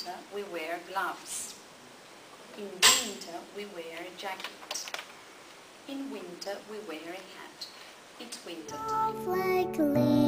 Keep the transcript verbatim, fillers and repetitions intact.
summer we wear gloves. In winter we wear a jacket. In winter we wear a hat. It's winter time. Like